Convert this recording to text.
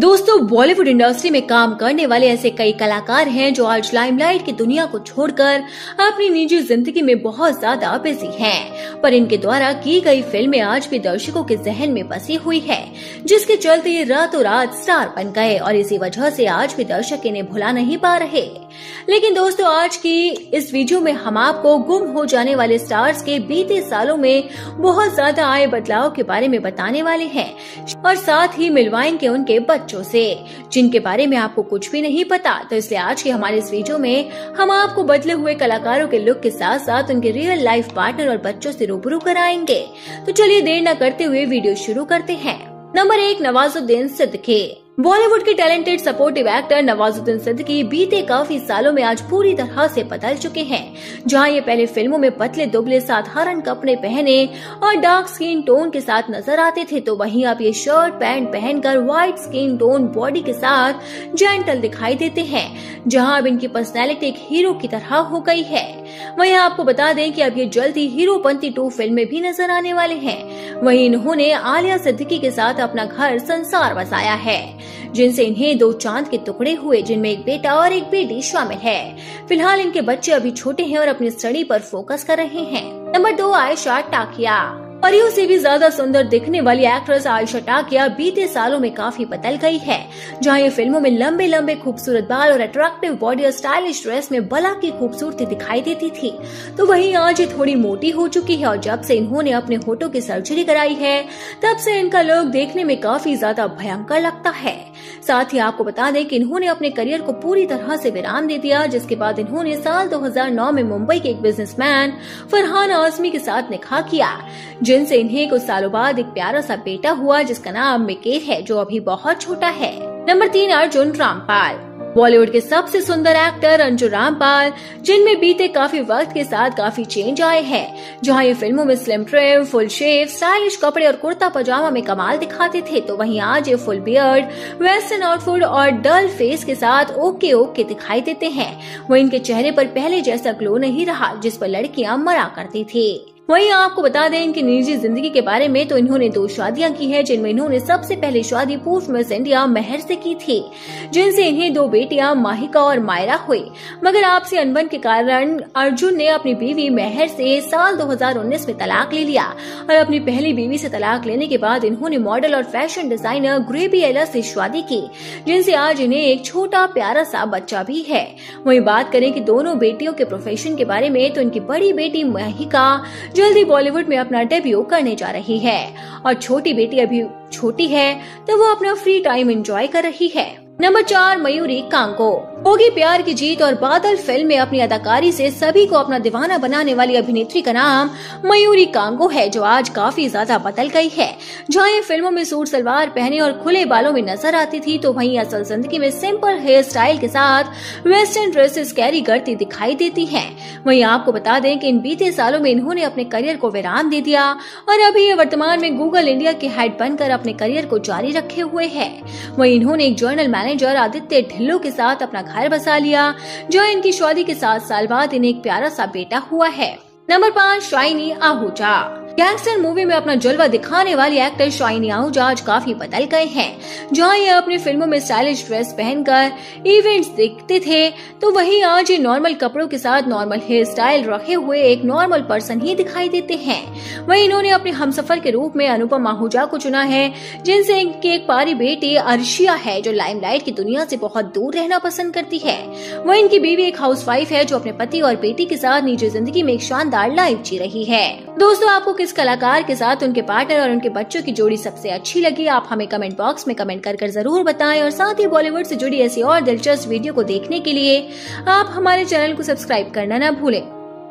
दोस्तों, बॉलीवुड इंडस्ट्री में काम करने वाले ऐसे कई कलाकार हैं जो आज लाइमलाइट की दुनिया को छोड़कर अपनी निजी जिंदगी में बहुत ज्यादा बिजी हैं, पर इनके द्वारा की गई फिल्में आज भी दर्शकों के जहन में बसी हुई है, जिसके चलते ये रातों रात स्टार बन गए और इसी वजह से आज भी दर्शक इन्हें भुला नहीं पा रहे। लेकिन दोस्तों, आज की इस वीडियो में हम आपको गुम हो जाने वाले स्टार्स के बीते सालों में बहुत ज्यादा आए बदलाव के बारे में बताने वाले हैं और साथ ही मिलवाएंगे उनके बच्चों से, जिनके बारे में आपको कुछ भी नहीं पता। तो इसलिए आज के हमारे इस वीडियो में हम आपको बदले हुए कलाकारों के लुक के साथ साथ उनके रियल लाइफ पार्टनर और बच्चों से रूबरू कराएंगे। तो चलिए देर न करते हुए वीडियो शुरू करते हैं। नंबर 1, नवाजुद्दीन सिद्दीकी। बॉलीवुड के talented supportive actor Nawazuddin Siddiqui बीते काफी सालों में आज पूरी तरह से बदल चुके हैं। जहां ये पहले फिल्मों में पतले दुबले साधारण कपड़े पहने और डार्क स्किन टोन के साथ नजर आते थे, तो वहीं अब ये शर्ट पैंट पहनकर व्हाइट स्किन टोन बॉडी के साथ जेंटल दिखाई देते हैं। जहां अब इनकी पर्सनैलिटी एक हीरो की तरह हो गई है। वहीं आपको बता दें कि अब ये जल्द ही हीरोपंती 2 फिल्म में भी नजर आने वाले हैं। वहीं इन्होंने आलिया सिद्दीकी के साथ अपना घर संसार बसाया है, जिनसे इन्हें 2 चांद के टुकड़े हुए, जिनमें एक बेटा और एक बेटी शामिल है। फिलहाल इनके बच्चे अभी छोटे हैं और अपनी स्टडी पर फोकस कर रहे हैं। नंबर 2, आयशा टाकिया। परियों से भी ज्यादा सुंदर दिखने वाली एक्ट्रेस आयशा टाकिया बीते सालों में काफी बदल गई है। जहां ये फिल्मों में लंबे लंबे खूबसूरत बाल और अट्रैक्टिव बॉडी और स्टाइलिश ड्रेस में बला की खूबसूरती दिखाई देती थी, तो वहीं आज ये थोड़ी मोटी हो चुकी है और जब से इन्होंने अपने होठों की सर्जरी कराई है, तब से इनका लुक देखने में काफी ज्यादा भयंकर लगता है। साथ ही आपको बता दें कि इन्होंने अपने करियर को पूरी तरह से विराम दे दिया, जिसके बाद इन्होंने साल 2009 में मुंबई के एक बिजनेसमैन फरहान आजमी के साथ निकाह किया, जिनसे इन्हें कुछ सालों बाद एक प्यारा सा बेटा हुआ, जिसका नाम मिकेल है, जो अभी बहुत छोटा है। नंबर 3, अर्जुन रामपाल। बॉलीवुड के सबसे सुंदर एक्टर अर्जुन रामपाल, जिनमें बीते काफी वक्त के साथ काफी चेंज आए हैं। जहां ये फिल्मों में slim trim, full shave, stylish कपड़े और कुर्ता पजामा में कमाल दिखाते थे, तो वहीं आज ये फुल बियर्ड, वेस्टर्न आउटफिट और डल फेस के साथ ओके दिखाई देते हैं। वहीं इनके चेहरे पर पहले जैसा ग्लो नहीं रहा, जिस पर लड़कियां मरा करती थी। वहीं आपको बता दें इनकी निजी जिंदगी के बारे में, तो इन्होंने 2 शादियां की हैं, जिनमें इन्होंने सबसे पहले शादी पूर्व मिस इंडिया महर से की थी, जिनसे इन्हें 2 बेटियां माहिका और मायरा हुई। मगर आपसी अनबन के कारण अर्जुन ने अपनी बीवी महर से साल 2019 में तलाक ले लिया और अपनी पहली बीवी से तलाक लेने के बाद इन्होंने मॉडल और फैशन डिजाइनर ग्रेबिएला से शादी की, जिनसे आज इन्हें एक छोटा प्यारा सा बच्चा भी है। वहीं बात करें कि दोनों बेटियों के प्रोफेशन के बारे में, तो इनकी बड़ी बेटी माहिका जल्दी बॉलीवुड में अपना डेब्यू करने जा रही है और छोटी बेटी अभी छोटी है, तो वो अपना फ्री टाइम एंजॉय कर रही है। नंबर 4, मयूरी कांगो। होगी प्यार की जीत और बादल फिल्म में अपनी अदाकारी से सभी को अपना दीवाना बनाने वाली अभिनेत्री का नाम मयूरी कांगो है, जो आज काफी ज्यादा बदल गई है। जहां ये फिल्मों में सूट सलवार पहने और खुले बालों में नजर आती थी, तो वहीं असल जिंदगी में सिंपल हेयर स्टाइल के साथ वेस्टर्न ड्रेसेस कैरी करती दिखाई देती है। वहीं आपको बता दें कि इन बीते सालों में इन्होंने अपने करियर को विराम दे दिया और अभी ये वर्तमान में गूगल इंडिया के हेड बनकर अपने करियर को जारी रखे हुए है। वहीं इन्होंने एक जर्नल मैनेजर आदित्य ढिल्लों के साथ अपना घर बसा लिया, जो इनकी शादी के 7 साल बाद इन्हें एक प्यारा सा बेटा हुआ है। Number 5, Shiny Ahuja. Gangster movie में अपना जलवा दिखाने वाली एक्टर शाइनी आहूजा आज काफी बदल गए हैं। जहां ये अपनी फिल्मों में स्टाइलिश ड्रेस पहनकर इवेंट्स देखते थे, तो वहीं आज ये नॉर्मल कपड़ों के साथ नॉर्मल हेयर स्टाइल रखे हुए एक नॉर्मल पर्सन ही दिखाई देते हैं। वहीं इन्होंने अपने हमसफर के रूप में अनुपम आहूजा को चुना है, जिनसे इनकी एक प्यारी बेटी अर्शिया है, जो लाइमलाइट की दुनिया से बहुत दूर रहना पसंद करती है। वहीं इनकी बीवी एक हाउसवाइफ है, जो अपने पति और बेटी के साथ निजी जिंदगी में एक शानदार लाइफ जी रही है। दोस्तों, आपको किस कलाकार के साथ उनके पार्टनर और उनके बच्चों की जोड़ी सबसे अच्छी लगी, आप हमें कमेंट बॉक्स में कमेंट कर जरूर बताएं और साथ ही बॉलीवुड से जुड़ी ऐसी और दिलचस्प वीडियो को देखने के लिए आप हमारे चैनल को सब्सक्राइब करना न भूलें।